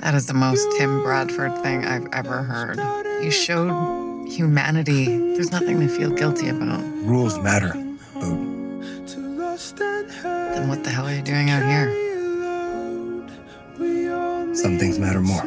That is the most Tim Bradford thing I've ever heard. You showed humanity. There's nothing to feel guilty about. Rules matter, Boo. Then what the hell are you doing out here? Some things matter more.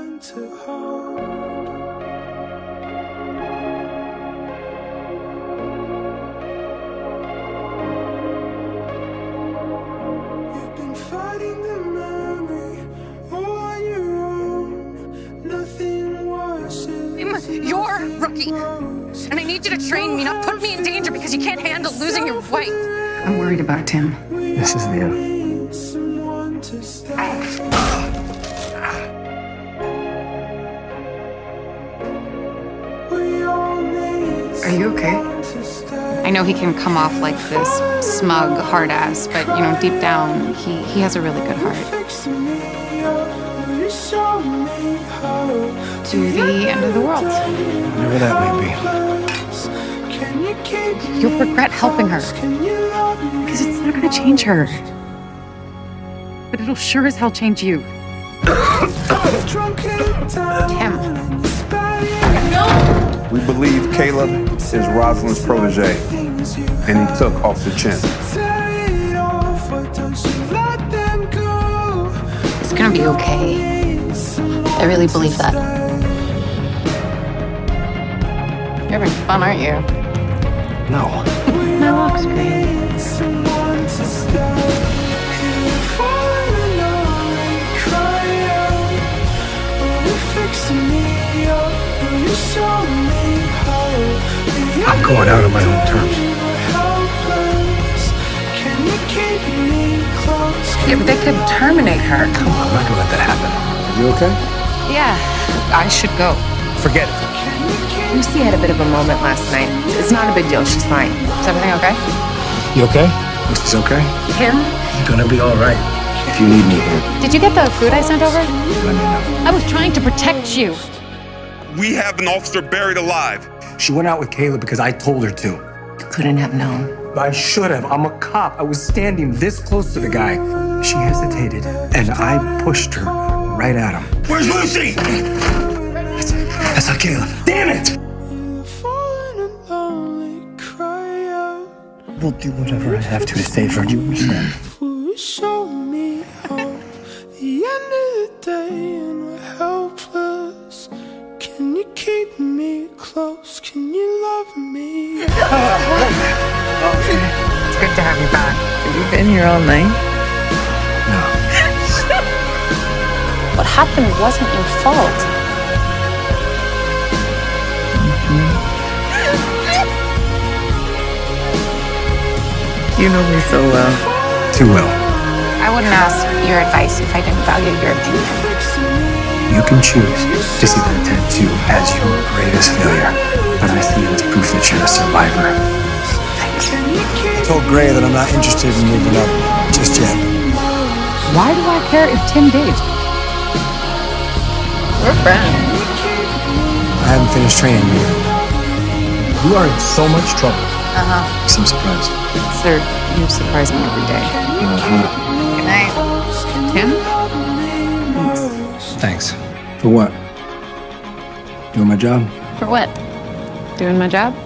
You're a rookie, and I need you to train me, not put me in danger because you can't handle losing your wife. I'm worried about Tim. This is the end. Are you okay? I know he can come off like this smug, hard ass, but you know, deep down, he has a really good heart. To the end of the world. Whatever that may be. You'll regret helping her. Because it's not gonna change her. But it'll sure as hell change you. Tim. No! We believe Caleb is Rosalind's protege, and he took Officer Chen. It's gonna be okay. I really believe that. You're having fun, aren't you? No. My walk's great. I'm going out on my own terms. Yeah, but they could terminate her. Come on, I'm not gonna let that happen. You okay? Yeah, I should go. Forget it. Tucy had a bit of a moment last night. It's not a big deal. She's fine. Is everything okay? You okay? This is okay? Tim? You're gonna be all right. If you need me here, Did you get the food I sent over? let me know. I was trying to protect you. We have an officer buried alive. She went out with Caleb because I told her to. You couldn't have known. I should have. I'm a cop. I was standing this close to the guy. She hesitated, and I pushed her right at him. Where's Lucy? That's not Caleb. Damn it! We'll do whatever I have to save her. Do you understand? Show me hope. The end of the day, and we're helpless. Can you keep me close? Can you love me? It's good to have you back. Have you been here all night? No. What happened wasn't your fault. You know me so well. Too well. I wouldn't ask your advice if I didn't value your opinion. You can choose to see that tattoo as your greatest failure, but I see it as proof that you're a survivor. Thanks. I told Gray that I'm not interested in moving up just yet. Why do I care if Tim did? We're friends. I haven't finished training you yet. You are in so much trouble. Uh-huh. You seem surprised. Sir, you surprise me every day. Good night. Tim? Thanks. For what? Doing my job? For what? Doing my job?